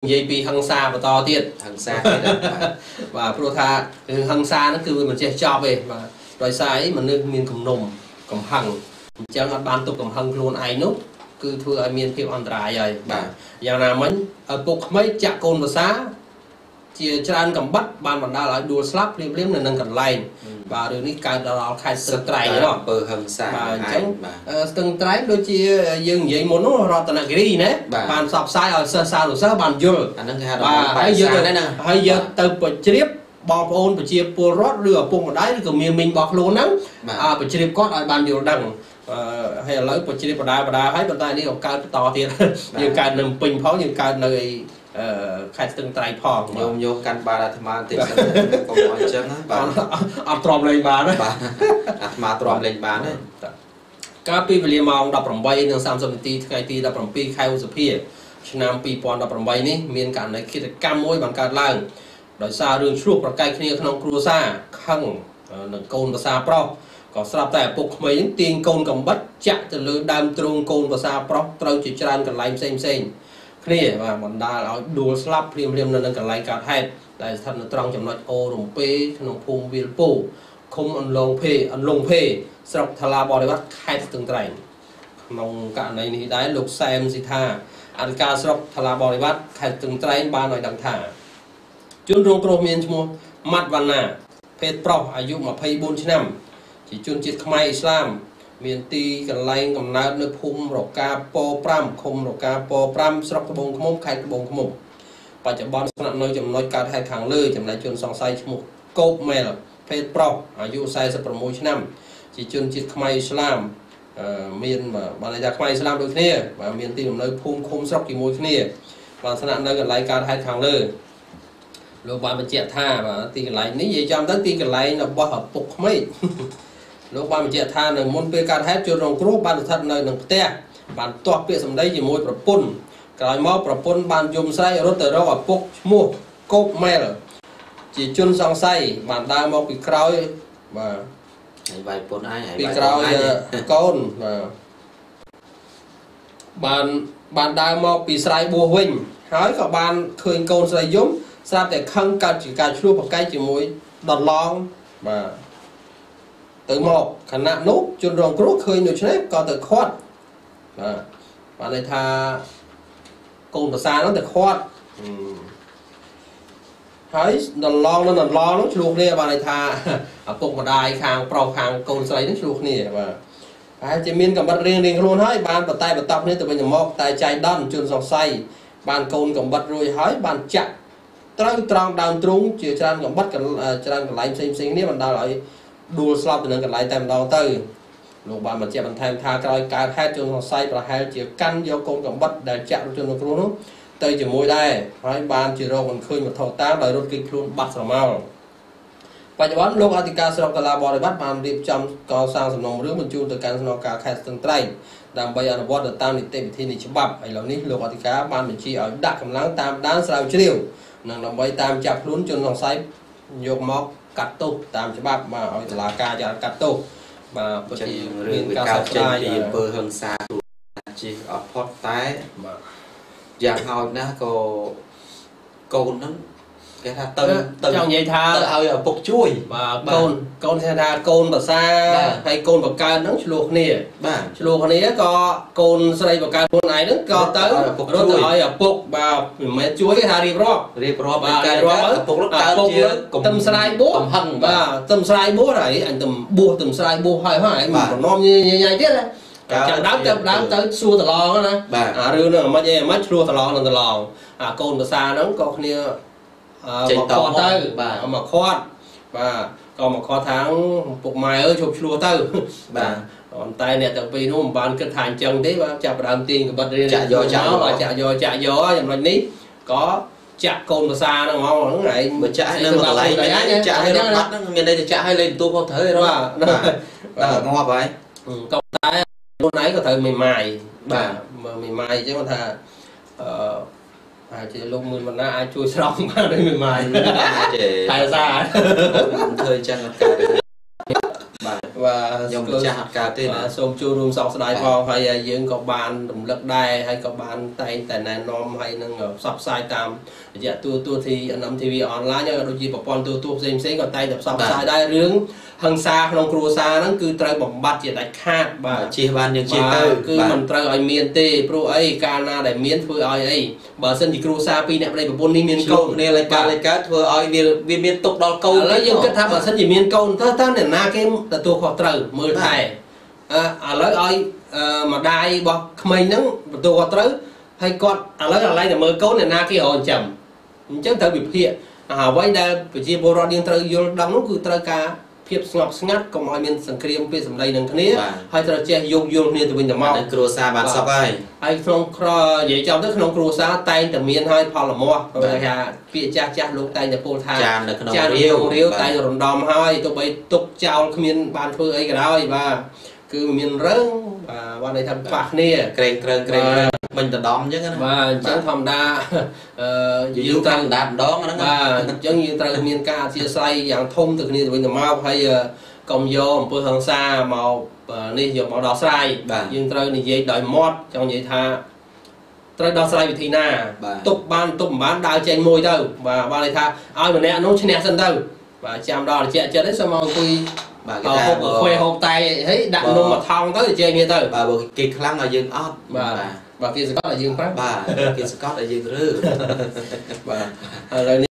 dây pi hăng xa và to tiệt hằng xa và pro tha hăng xa nó cứ mình sẽ cho về và rồi sai mà nước miền cầm nồng cầm hằng chẳng là ban tục cầm hằng luôn ai nút cứ thưa ai miền phiêu an trái rồi và nào mình ở bục mấy chạ côn và xá chia cho anh cầm bắt ban bản đa lại đua slap liếm liếm là nâng cần lạnh và được ní cái đó khai sơ trái đó bờ hằng xa và chẳng từng trái đôi chia dừng vậy muốn nó rồi tận cái gì đấy bàn sọc sai ở sơ sao được sơ bàn dưa và hay giờ từ bờ chip bọc ôn bờ chia pô rót đưa pô một đáy của mình bọc luôn lắm bờ chip có ở bàn điều đằng hay là lấy bờ chip bờ đá hay bàn tay đi học cao to tiền như cái nằm pin pháo như cái nơi khai từng trái phò nhôm căn bà là tham ăn thì có nói chăng á áp tròn lên bà đấy mà tròn lên bà đấy các pi về mong đọc bằng bay nâng sam sầm ti cái ti đọc bằng pi khai u sphia năm pi pon đọc bằng bay ní miền cản này khi cam môi bằng card langដោយសាររឿងឆ្លោះប្រកែកគ្នាក្នុងគ្រួសារខឹងនឹងកូនភាសាប្រុសក៏ស្រាប់តែឪពុកក្មេងទាញកូនកំបិតចាក់ទៅលើដើមទ្រូងកូនភាសាប្រុសត្រូវជាច្រើនកន្លែងផ្សេងគ្នាបាទបណ្ដាលឲ្យដួលស្លាប់ភ្លាមនៅនឹងកន្លែងកើតហេតុដែលស្ថិតនៅត្រង់ចំណុចអូរំពេក្នុងភូមិវាលពូឃុំអន្លងភេស្រុកថ្លាបរិវត្តខេត្តស្ទឹងត្រែងក្នុងករណីនេះដែរលោកសែមស៊ីថាអធិការស្រុកថ្លាបរិវត្តខេត្តស្ទឹងត្រែងបានឲ្យដឹងថាជនរងគ្រោះមានឈ្មោះម៉ាត់វណ្ណាភេទប្រុសអាយុ24ឆ្នាំជាជនជាតិខ្មែរអ៊ីស្លាមមានទីកន្លែងកំណើតនៅភូមិរកាព5ឃុំរកាព5ស្រុកត្បូងឃ្មុំខេត្តត្បូងឃ្មុំបច្ចុប្បន្នស្នាក់នៅចំណុចកើតហេតុខាងលើចំណែកជនសង្ស័យឈ្មោះកូបមែលភេទប្រុសអាយុ46ឆ្នាំជាជនជាតិខ្មែរអ៊ីស្លាមមានបានន័យថាខ្មែរអ៊ីស្លាមដូចគ្នាបាទមានទីលំនៅភូមិឃុំស្រុកជាមួយគ្នាបានស្នាក់នៅកន្លែងកើតហេតុខាងលើលោកបានបញ្ជាក់ថាបាទទីកន្លែងនេះនិយាយចំទៅទីកន្លែងរបស់ឪពុកក្មេងលោកបានបញ្ជាក់ថានៅមុនពេលកើតហេតុជនរងគ្រោះបានស្ថិតនៅក្នុងផ្ទះបានទាស់ពាក្យសម្ដីជាមួយប្រពន្ធក្រោយមកប្រពន្ធបានយំស្រែករត់ទៅរកឪពុកឈ្មោះកូបមែលជាជនសង្ស័យបានដើរមកពីក្រោយបាទហើយវាយពុនឯងពីក្រោយកូនបាទបានដើរមកពីស្រែបួសវិញហើយក៏បានឃើញកូនស្រីយំស្រាប់តែខឹងកើតជាការឆ្លោះប្រកែកជាមួយដន្លងបាទទៅមកខណៈនោះជនរងគ្រោះឃើញដូច្នេះក៏ទៅខាត់បាទបានន័យថាកូនភាសានោះទៅខាត់ហើយដន្លងនោះឆ្លោះគ្នាបានន័យថាឪពុកម្ដាយខាងប្រុសខាងកូនស្រីនោះឆ្លោះគ្នាបាទហើយជាមានកំបិតរៀងខ្លួនហើយបានបតែបតប់គ្នាទៅវិញទៅមកតែចៃដន្យជនសង្ស័យបានកូនកំបិតរួចហើយបានចាក់ត្រូវត្រង់ដើមទ្រូងជាច្រើនកំបិតច្រើនកន្លែងផ្សេងគ្នាបណ្ដាលឲ្យដួលស្លាប់ទៅនឹងកន្លែងតែម្ដងទៅលោកបានបញ្ជាក់បន្ថែមថាក្រោយកើតហេតុជនសង្ស័យប្រហែលជាកាន់យកកូនកំបិតដែលចាក់ជនរងគ្រោះនោះទៅជាមួយដែរហើយបានជារកមិនឃើញវត្ថុតាមដោយរត់គេចខ្លួនបាត់ស្រមោលបច្ចុប្បន្នលោកអធិការស្រុកថ្លាបរិវត្តបានរៀបចំកសាងសំណុំរឿងបញ្ជូនទៅកាន់ស្នងការខេត្តស្ទឹងត្រែងដើម្បីអនុវត្តទៅតាមនីតិវិធីនៃច្បាប់ឥឡូវនេះលោកអធិការបានបញ្ជាឲ្យដាក់កម្លាំងតាមដានស្រាវជ្រាវនិងដើម្បីតាមចាប់ខ្លួនជនសង្ស័យយកមកកាត់ទោសតាមច្បាប់មកឲ្យតុលាការចាត់កាត់ទោសបាទពិតជារឿងវិការចេញពីអំពើហិង្សាជាអត់ផុតតែយ៉ាងហោចណាស់ក៏កូនហ្នឹងគេថាទៅចង់និយាយថាទៅឲ្យឪពុកជួយបាទកូនថាកូនភាសាហើយកូនបកើហ្នឹងឆ្លោះគ្នាបាទឆ្លោះគ្នាក៏កូនស្រីបកើខ្លួនឯងហ្នឹងក៏ទៅរត់ទៅឲ្យឪពុកបាទមិនមែនជួយគេថារៀបរាប់បាទឪពុកទៅជាទឹមស្រ័យបួសកំហឹងបាទទឹមស្រ័យបួសហើយអញទឹមបួសទឹមស្រ័យបួសហើយមិនប្រណំញ៉ៃទៀតណាចាំដើមទៅសួរតឡងណាអារឿងហ្នឹងមិនឆ្លោះតឡងនឹងតឡងអាកូនភាសាហ្នឹងក៏គ្នាចេញតទៅបាទមកខាត់បាទក៏មកខាត់ថាពុកម៉ែអើយជប់ឆ្លោះទៅបាទប៉ុន្តែអ្នកទាំងពីរនោះមិនបានគិតថាអញ្ចឹងទេបាទចាប់ផ្ដើមទាញកបិតរៀនចាក់យកបាទចាក់យកចំណុចនេះក៏ចាក់កូនភាសាហ្នឹងហ្មងហ្នឹងឯងមកចាក់នៅកន្លែងចាក់ឲ្យរត់បាត់ហ្នឹងមានន័យថាចាក់ឲ្យលេងទូខុសត្រូវបាទងាប់ហើយក៏តែខ្លួនឯងក៏ត្រូវមេម៉ាយបាទមេម៉ាយអញ្ចឹងថាអាចលោកមួយបណ្ណាអាចជួយស្រង់បានដោយមេម៉ាយតែសារធ្វើចឹងអត់កើតបាទ và nhom cha cả tên là sôm chu room sọc sài phong hay dương có bàn đầm lật đai hay có bàn tay tại này nom hay nâng sọc sai tam dạ tua thì nằm TV online nhá đôi khi bảo con tua xem còn tay đập sọc sai đai rướng hằng xa trong cua xa nó cứ trời bỏng bát chỉ đại khát và chia ban những chia tư cứ mình trời ở miền tây pro ấy Cana để miền phơi ấy bờ sân thì cua xa pi nè đây bốn miền câu này lại cá phơi ấy miền tục đó câu lấy những cái tháp bờ sân thì miền câu ta để na cái là tua khó trời mưa thải lấy ấy mà đai bọc mình nó tua khó trời hay con lấy là lấy là mưa câu này na cái hồn chậm chắc thời bị hiện vậy đây chỉ bộ ra điện trời vô đóng nó cứ trời cả phiệp ngọc ngắt còn mọi miền sân kriêm phía sầm đây đằng kia hay trời che dùng này từ bên nhà mau cua xa bàn sọc ấy hay không vậy trong tức không cua xa tay từ miền hay phò là mua rồi là phía cha lúc tay nhà pol tha cha riêu tay rồi đom hai tụi bay tục chào miền bàn phơi ấy cái đó và cứ miền rớn và qua đây thăm bạc nè kren mình tự đom chứ và chẳng thầm đa dương tăng đạp đó và chẳng như từ miền ca chia say dạng thông từ này từ bên mau hay công vô bữa hơn xa màu này giờ màu đỏ sai dương từ này dễ đợi mót trong vậy tha từ đỏ sai bị thì na tục bán đào trên môi đâu và ba này tha ai mà nè nó trên sân đâu và chạm đỏ là chạy đấy sao mà quy khoe hộp tay thấy đạn luôn mà thong tới thì chơi như tới bà bộ kia khăn là dương ót và kia Scott là dương phát bà kia Scott là dương rư rồi